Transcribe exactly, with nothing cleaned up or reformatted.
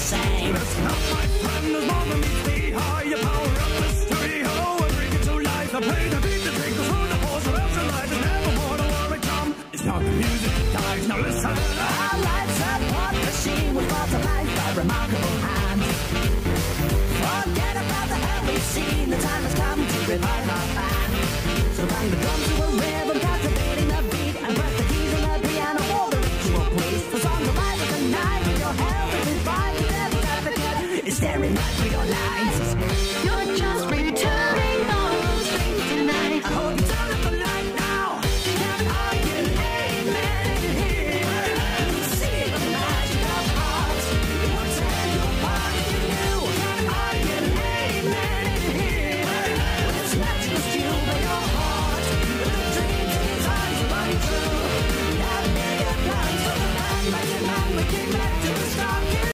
same. Listen up, my friend, there's more than meets the eye. You power up the stereo and bring it to life. I play the beat to take us through the pause or else the light is never more to war it come. It's not the music that dies, now listen. Our lights up on the machine was brought to life by remarkable hands. Forget about the hell we've seen, the time has come to revive